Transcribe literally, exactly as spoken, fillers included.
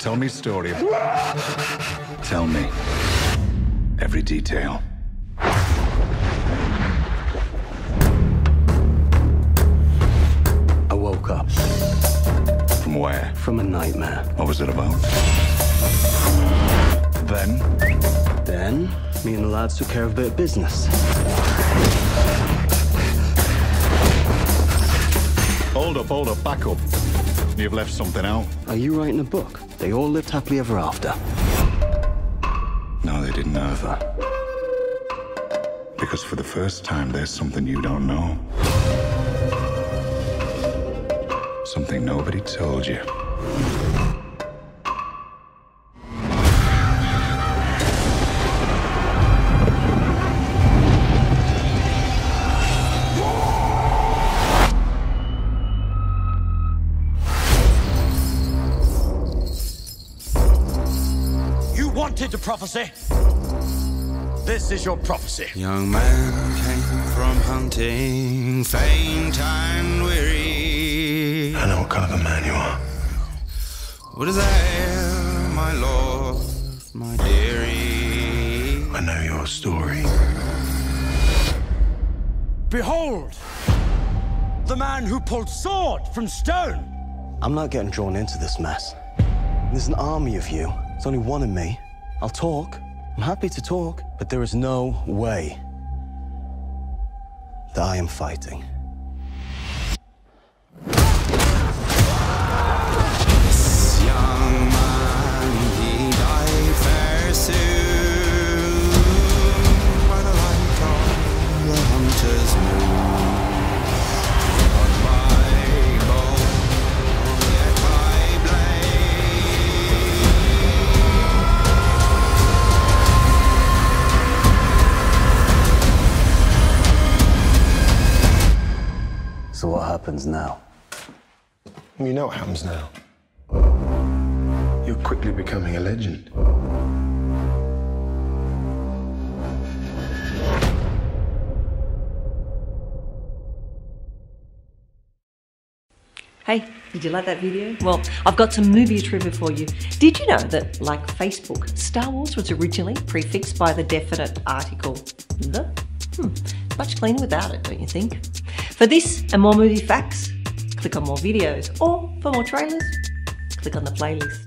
Tell me story. Tell me every detail. I woke up. From where? From a nightmare. What was it about? Then? Then, me and the lads took care of a bit of business. Hold up, hold up, back up. You've left something out. Are you writing a book? They all lived happily ever after. No, they didn't either. Because for the first time, there's something you don't know. Something nobody told you. Wanted a prophecy. This is your prophecy. Young man came from hunting, faint and weary. I know what kind of a man you are. What is there, my lord, my dearie? I know your story. Behold, the man who pulled sword from stone. I'm not getting drawn into this mess. There's an army of you. There's only one of me. I'll talk. I'm happy to talk, but there is no way that I am fighting. This young man, he died fair soon by the light of the hunter's moon. Not by bow, yet by So what happens now? You know what happens now. You're quickly becoming a legend. Hey, did you like that video? Well, I've got some movie trivia for you. Did you know that, like Facebook, Star Wars was originally prefixed by the definite article the? Hmm, much cleaner without it, don't you think? For this and more movie facts, click on more videos, or for more trailers, click on the playlist.